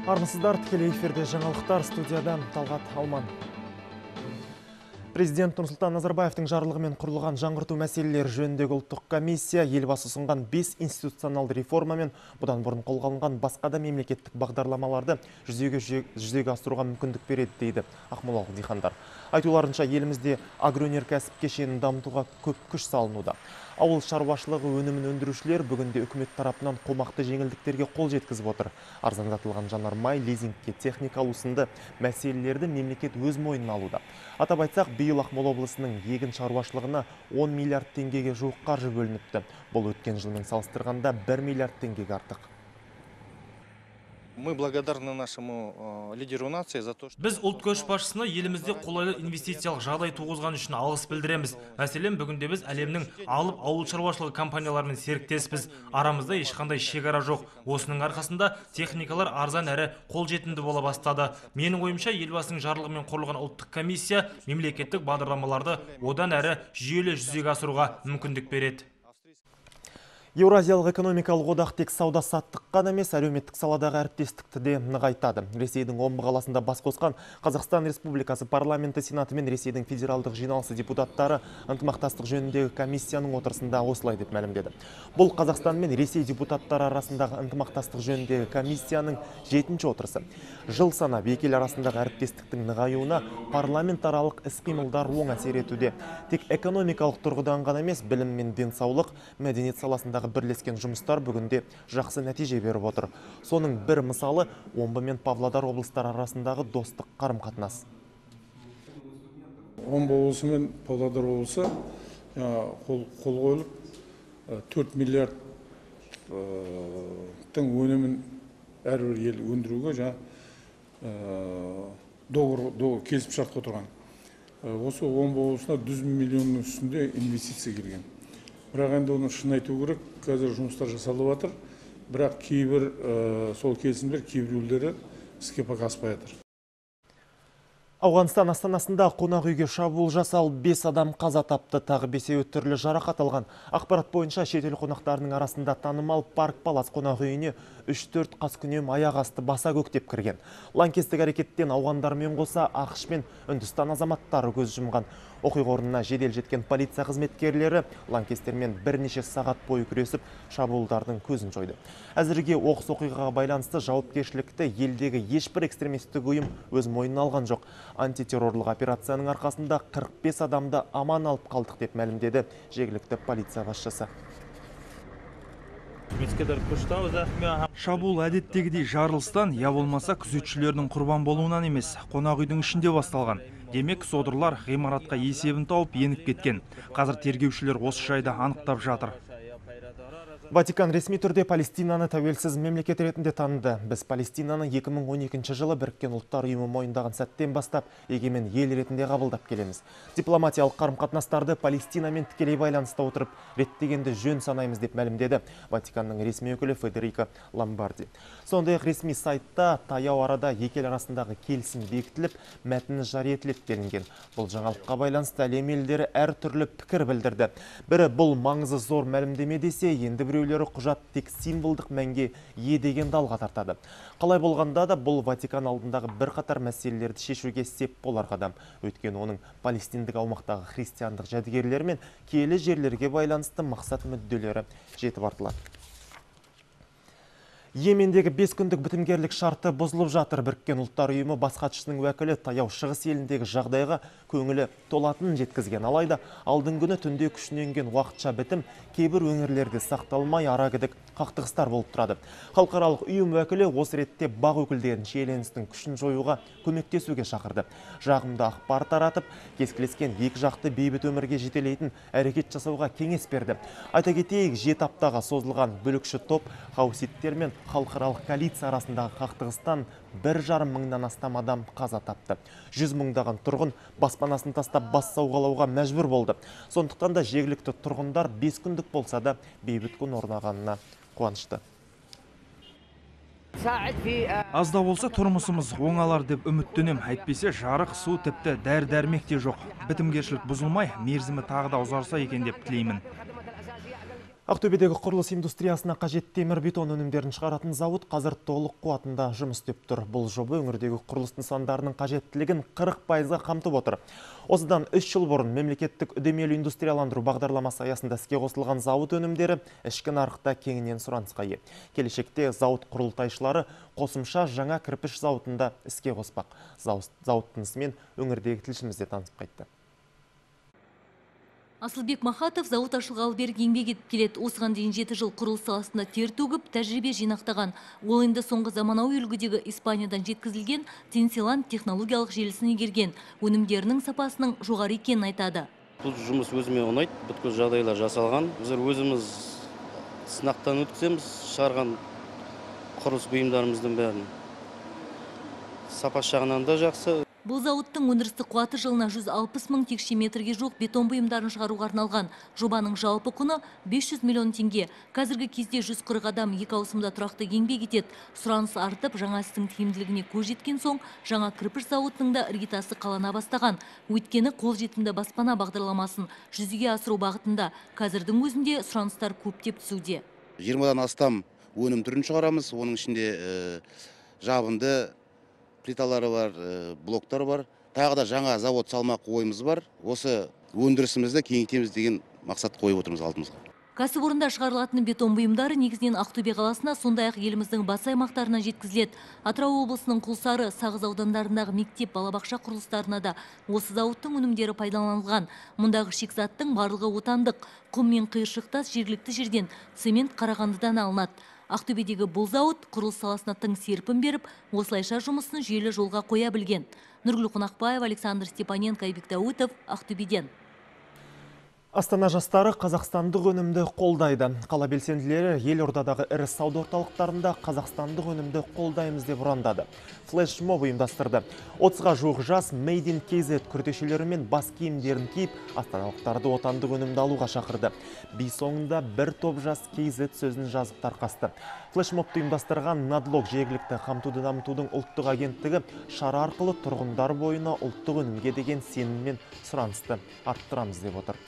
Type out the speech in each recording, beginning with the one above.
Армысыздар, тікелей эфирде жаңалықтар, студиядан Талғат Алман. Президент Нұрсұлтан Назарбаевтың жарлығымен құрылған жаңғырту мәселелері жөніндегі ұлттық комиссия елбасы ұсынған 5 институционалды реформа мен бұдан бұрын қолға алынған басқа да мемлекеттік бағдарламаларды жүзеге асыруға мүмкіндік береді дейді ақмолалық диқандар. Айтуларынша, елімізде агроөнеркәсіп кешенін дамытуға көп күш салынуда. Ауыл шаруашылығы өнімін өндірушілер бүгінде үкімет тарапынан қомақты жеңілдіктерге қол жеткізіп отыр. Арзандатылған жанармай, лизингке техника алу сынды мәселелерді мемлекет өз мойнына алуда. Атап айтсақ, биыл Ақмола облысының егін шаруашылығына 10 миллиард теңгеге жуық қаржы бөлініпті. Бұл өткен жылмен салыстырғанда 1 миллиард теңгеге артық. Мы благодарны нашему лидеру нации за то, что... Біз ұлт көшбасшысына елімізде қолайлы инвестициялық жағдай туғызған үшін алғыс білдіреміз. Мәселен, бүгінде біз әлемнің алып ауыл шаруашылығы компанияларымен серіктеспіз. Арамызда ешқандай шекара жоқ. Осының арқасында техникалар арзан әрі қолжетімді бола бастады. Менің ойымша, елбасының жарлығымен құрылған ұлттық комиссия мемлекеттік бағдарламаларды одан әрі жүйелі жүзеге асыруға мүмкіндік береді. Еуразиялық экономикалық одақ тек сауда-саттық қана емес, әлеуметтік саладағы әріптестікті де нығайтады. Ресейдің Омбы қаласында бас қосқан Қазақстан Республикасы парламенті сенаты мен Ресейдің федералдық жиналысы депутаттары ынтымақтастық жөніндегі комиссияның отырысында осылай деп мәлімдеді. Бұл Қазақстан мен Ресей депутаттары арасындағы ынтымақтастық жөніндегі комиссияның 7-ші отырысы. Жыл санап екі ел арасындағы әріптестіктің нығаюына парламентаралық іс-қимылдар оң әсер етуде. Тек экономикалық тұрғыдан ғана емес, білім мен денсаулық, мәдениет саласындағы бірлескен жұмыстар бүгінде жақсы нәтиже беріп отыр. Соның бір мысалы Омбы мен Павлодар облыстары арасындағы достық қарым-қатынас. Омбы облысы мен Павлодар облысы қол қойылып 4 миллиардтың өнімін әрбір ел өндіруге договор келісіп шартқа отырған. Осы Омбы облысына 100 миллионның үстінде инвестиция келген. Бірақ енді оны шын айту керек, қазір жұмыстар жасалып жатыр. Бірақ кейбір сол келісімдер кейбіреулері іске пока аспай жатыр. Ауғанстан астанасында қонақ үйге шабуыл жасалып 5 адам қаза тапты, тағы 5-еуі түрлі жарақат алған. Ақпарат бойынша шетел қонақтарының арасында танымал Парк Палас қонақ үйіне 3-4 қаскүнем аяқ асты баса көктеп кірген. Лаңкестік әрекеттен ауғандармен қоса ақш пен Үндістан азаматтары көз жұмған. Оқиға орнына жедел жеткен полиция қызметкерлері лаңкестермен бірнеше сағат бойы күресіп, шабуылдардың көзін жойды. Әзірге оқыс оқиғаға байланысты жауапкершілікті елдегі ешбір экстремистік ұйым өз мойнына алған жоқ. Антитеррорлық операцияның арқасында 45 адамды аман алып қалдық деп мәлімдеді жергілікті полиция басшысы. Шабуыл әдеттегідей жарылыстан, я болмаса күзетшілердің құрбан болуынан емес, қонақ үйдің ішінде басталған. Демек, содырлар ғимаратқа есебін тауып еніп кеткен. Қазір тергеушілер осы жайды анықтап жатыр. Ватикан ресми түрде Палестинаны тәуелсіз мемлекет ретінде таныды. Біз Палестинаны 2012 жылы Біріккен ұлттар ұйымы мойындаған сәттен бастап егемен ел ретінде қабылдап келеміз. Дипломатиялық қарым-қатынастарды Палестинамен тікелей байланыста отырып реттегенді жөн санаймыз деп мәлімдеді Ватиканның ресми өкілі Федерико Ломбарди. Сондай-ақ ресми сайтта таяу арада екі ел арасындағы келісім бекітіліп, мәтіні жария етіледі делінген. Бұл жаңалыққа байланысты әлем елдері әртүрлі пікір білдірді. Бірі бұл маңызы зор мәлімдеме десе, енді біреулері құжат тек символдық мәнге ие дегенді алға тартады. Қалай болғанда да бұл Ватикан алдындағы бірқатар мәселелерді шешуге сеп болар қадам. Өйткені оның палестиндік аумақтағы христиандық жәдігерлер мен киелі жерлерге байланысты мақсат мүдделері жетіп артылады. Йемендегі 5 күндік бітімгерлік шарты бұзылып жатыр. Біріккен ұлттар ұйымы бас хатшысының уәкілі таяу шығыс еліндегі жағдайға көңілі толатынын жеткізген. Алайда алдың күні түнде күшіне енген уақытша бітім кейбір өңірлерде сақталмай арагідік қақтығыстар болып тұрады. Халықаралық ұйым уәкілі осы ретте бақ өкілдерін шиеленістің күшін жоюға көмектесуге шақырды. Жағымды ақпар таратып, кескілескен екі жақты бейбіт өмірге жетелейтін әрекет жасауға кеңес берді. Айта кетейік, 7 аптаға созылған бүлікші топ хауситтер мен халықаралық коалиция арасындағы қақтығыстан 1,5 мыңнан астам адам қаза тапты. 100 мыңдаған тұрғын баспанасын тастап бас сауғалауға мәжбүр болды. Сондықтан да жергілікті тұрғындар 5 күндік болса да бейбіт күн орнағанына қуанышты. Азда болса тұрмысымыз оңалар деп үміттенем. Әйтпесе жарық, су, тіпті дәрі-дәрмек те жоқ. Бітімгершілік бұзылмай, мерзімі тағы да ұзарса екен деп тілеймін. Ақтөбедегі құрылыс индустриясына қажет темір бетон өнімдерін шығаратын зауыт қазір толық қуатында жұмыс істеп тұр. Бұл жоба өңірдегі құрылыс нысандарының қажеттілігін 40%-ға қамтып отыр. Осыдан 3 жыл бұрын мемлекеттік үдемелі индустрияландыру бағдарламасы аясында іске қосылған зауыт өнімдері ішкі нарықта кеңінен сұранысқа ие. Келешекте зауыт құрылтайшылары қосымша жаңа кірпіш зауытында іске қоспақ. Зауыттың ісімен өңірдегі тілшіміз де танысып қайтты. Асылбек Махатов зауыт ашылғалы бері еңбек етіп келеді. Осыған дейін 7 жыл құрылыс саласында тер төгіп, тәжірибе жинақтаған. Ол енді соңғы заманауи үлгідегі Испаниядан жеткізілген Тенсиланд технологиялық желісін игерген. Өнімдерінің сапасының жоғары екенін айтады. Бұл жұмыс өзіме ұнайды, бүткіл жағдайлар жасалған. Біздер өзіміз сынақтан өткіземіз, шығарған құрылыс бұйымдарымыздың бәрін. Сапа жағынан да жақсы. Бұл зауыттың өндірістік қуаты жылына 160 мың текше метрге жоқ бетон бұйымдарын шығаруға арналған. Жобаның жалпы құны 500 миллион теңге. Қазіргі кезде 140 адам 2 ауысымда тұрақты еңбек етеді. Сұраныс артып, жаңа істің тиімділігіне көз жеткен соң, жаңа кірпіш зауытының да іргетасы қалана бастаған. Өйткені қолжетімді баспана бағдарламасын жүзеге асыру бағытында. Қазірдің өзінде сұраныстар көптеп түсуде. 20-дан астам өнім түрін шығарамыз. Оның ішінде жабынды плиталары бар, блоктар бар. Тағы да жаңа завод салмақ ойымыз бар. Осы өндірісімізді кеңейтеміз деген мақсат қойып отырмыз алдымызға. Кәсіпорында шығарылатын бетон бұйымдары негізінен Ақтөбе қаласына, сондай-ақ еліміздің басқа аймақтарына жеткізіледі. Атырау облысының Құлсары, Сағыз аудандарындағы мектеп, балабақша құрылыстарына да осы зауыттың өнімдері пайдаланылған. Мұндағы шикізаттың барлығы отандық. Құм мен қиыршықтас жергілікті жерден, цемент Қарағандыдан алынады. Ақтөбедегі бұл зауыт құрылыс саласына тың серпін беріп, осылайша жұмысын жүйелі жолға қоя білген. Нұргүл Қонақбаев, Александр Степаненко, Айбек Даутов, Ақтөбеден. Астана жастары қазақстандық өнімді қолдайды. Қала белсенділері елордадағы ірі сауда орталықтарында қазақстандық өнімді қолдаймыз деп ұрандады. Флешмоб ұйымдастырды. 30-ға жуық жас Made in KZ күртешелері мен бас киімдерін киіп, астаналықтарды отандық өнімді алуға шақырды. Би соңында бір топ жас KZ сөзін жазып тарқасты. Флешмобты ұйымдастырған Надлог жергілікті қамтуды дамытудың ұлттық агенттігі шара арқылы тұрғындар бойына ұлттық өнімге деген сенім мен сұранысты арттырамыз деп отыр.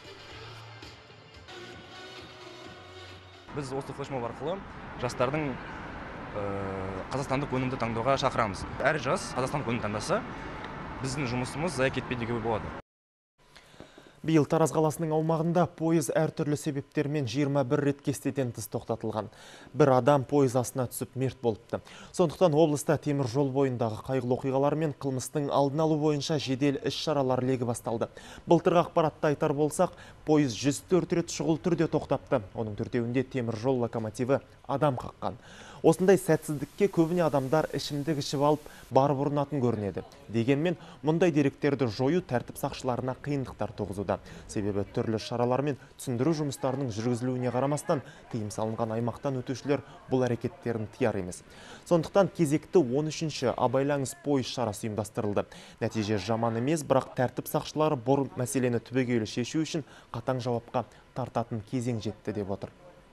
Біз осы флешмоб арқылы жастардың қазақстандық өнімді таңдауға шақырамыз. Әр жас қазақстандық өнім таңдаса, біздің жұмысымыз зая кетпейді деуге болады. Биыл Тараз қаласының аумағында пойыз әртүрлі себептермен 21 рет кестеден тыс тоқтатылған. Бір адам пойыз астына түсіп мерт болыпты. Сондықтан облыста темір жол бойындағы қайғылы оқиғалар мен қылмыстың алдын алу бойынша жедел іс-шаралар легі басталды. Былтырғы ақпаратты айтар болсақ, пойыз 104 рет шұғыл түрде тоқтапты. Оның төртеуінде темір жол локомотиві адам қаққан. Осындай сәтсіздікке көбіне адамдар ішімдік ішіп алып барып ұрынатын көрінеді. Дегенмен, мұндай деректерді жою тәртіп сақшыларына қиындықтар туғызуда. Себебі түрлі шаралар мен түсіндіру жұмыстарының жүргізілуіне қарамастан, тыйым салынған аймақтан өтушілер бұл әрекеттерін тияр емес. Сондықтан кезекті 13-ші абайлаңыз пойыз шарасы ұйымдастырылды. Нәтиже жаман емес, бірақ тәртіп сақшылары бұл мәселені түбегейлі шешу үшін қатаң жауапқа тартатын кезең жетті деп отыр.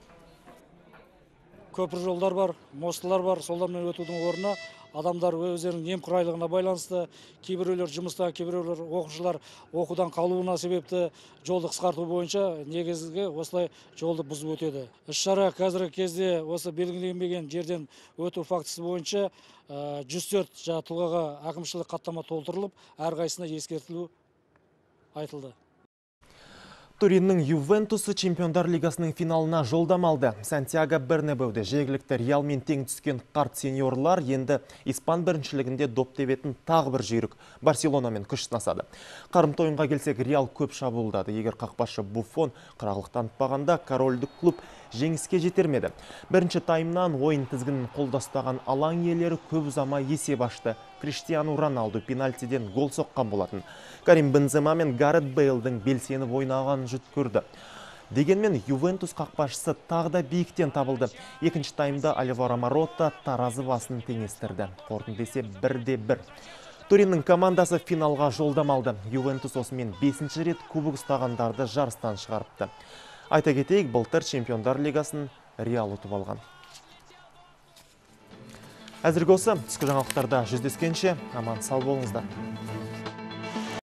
Көпір жолдар бар, мостылар бар, солдармен өтудің орнына адамдар өздерінің немқұрайлығына байланысты, кейбіреулер жұмыста, кейбіреулер оқушылар оқудан қалуына себепті жолды қысқарту бойынша негізгі осылай жолды бұзып өтеді. Іс-шара қазіргі кезде осы белгіленбеген жерден өту фактісі бойынша 104 тұлғаға әкімшілік хаттама толтырылып, әрқайсысына ескертілу айтылды. Туриннің Ювентусы Чемпиондар лигасының финалына жолдама алды. Сантьяго Бернабеуде жергілікті Реалмен тең түскен қарт сеньорлар енді Испан біріншілігінде доп тебетін тағы бір жүйрік Барселонамен күш сынасады. Қарымта ойынға келсек, Реал көп шабуылдады. Егер қақпашы Буффон қырағылық танытпағанда, корольдік клуб жеңіске жетермеді. Бірінші таймнан ойын тізгінін қолда ұстаған алаң иелері көп ұзамай есеп ашты. Криштиану Роналду пенальтиден гол соққан болатын. Карим Бензема мен Гарет Бейлдің белсеніп ойнаған жұт көрді. Дегенмен Ювентус қақпашысы тағы да биіктен табылды. Екінші таймда Альваро Мората таразы басын теңестірді. Қорытынды есеп 1-1. Туриннің командасы финалға жолдама алды. Ювентус осымен 5-ші рет кубок ұстағандарды жарыстан шығарыпты. Айта кетейік, былтыр Чемпиондар лигасын Реал ұтып алған. Әзірге осы, түскі жаңалықтарда жүздескенше аман сау болыңыздар.